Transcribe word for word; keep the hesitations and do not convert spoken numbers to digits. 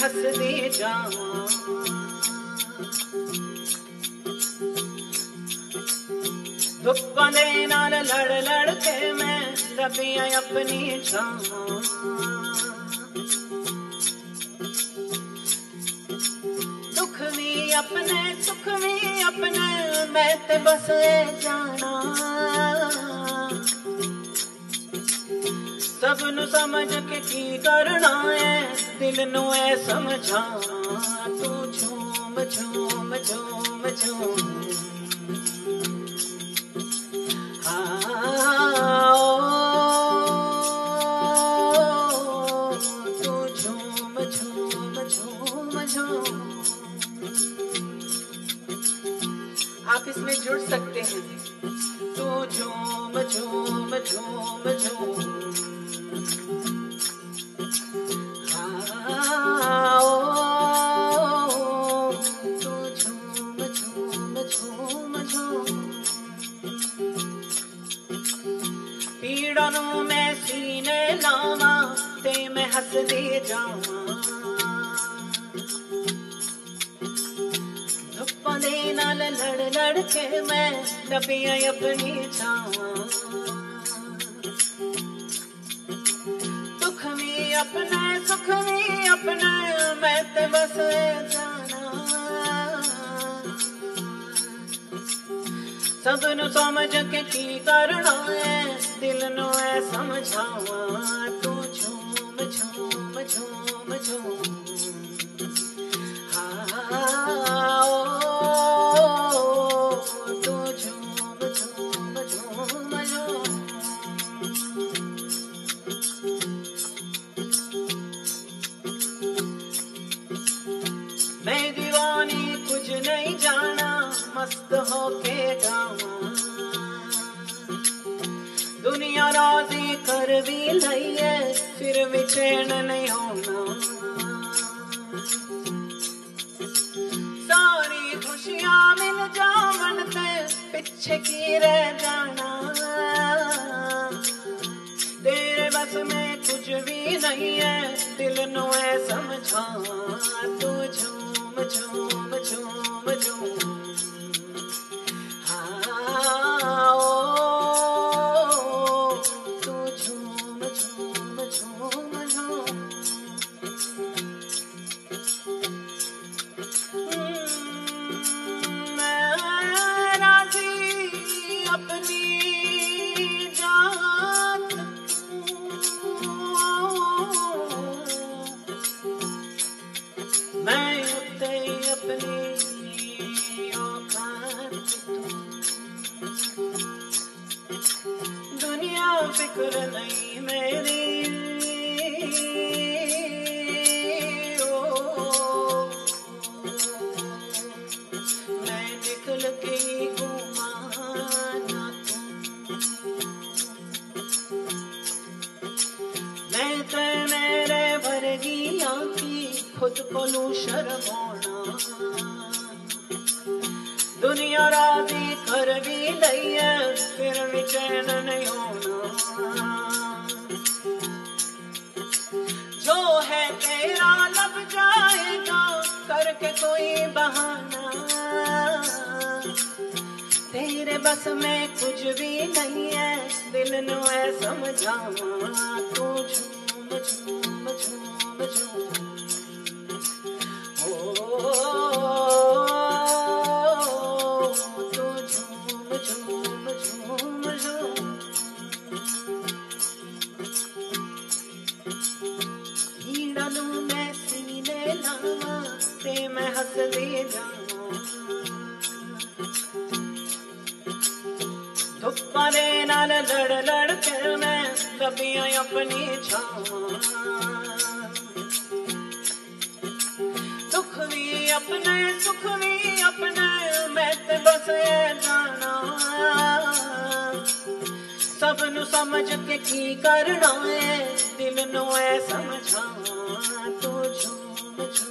हसदी जावां। दुखों दे नाल लड़ लड़ के मैं रबियां अपनी छावां। दुख भी अपने सुख भी अपने मैं ते बस ए जाना। सब नू समझ के की करना है दिल नू ए समझावां। तू झूम झूम झूम झूम आप इसमें जुड़ सकते हैं। तू झूम झूम झूम झूम तू झूम झूम झूम झूम। पीड़ा नू मैं सीने लावां ते मैं हसदी जावां। दे नाल लड़ लड़ के मैं रबियां अपनी छावां। दुख भी अपने सुख भी अपने मैं ते बस जाना। सब नू समझ के की करना है दिल नू ए समझावां। तू झूम झूम झूम झूम मैं दीवानी कुछ नहीं जाना मस्त होके गावां। दुनिया राजी कर भी लई है फिर भी चैन नहीं होना। सारी खुशियां मिल जावन ते पिछे की रह जाना। तेरे बस में कुछ भी नहीं है दिल नू ए समझावां। तू झूम झूम झूम झूम हाँ ओ तू झूम झूम झूम झूम। मैं राजी अपनी जात मैं उत्ते अपनी औकात दुनिया फिक्र नहीं मेरी। ओ मैं निकल के घुमाना मैं ते मेरे वर्गियां की खुद को लू शर्माना। दुनिया राजी कर भी लई है फिर भी चैन नहीं होना। जो है तेरा लब जाएगा करके कोई बहाना। तेरे बस में कुछ भी नहीं है दिल नू ए समझावां। तू झूम झूम झूम झूम तू झूम झूम झूम झूम। पीड़ा नू मैं सीने लावां ते मैं हसदी जावां। धुप्पां दे नाल लड़ लड़ के मैं रबियां अपनी छावां। दुख भी अपने सुख भी अपने मैं ते बस ए जाना। सब नू समझ के की करना है दिल नू ए समझावां। तू झूम झूम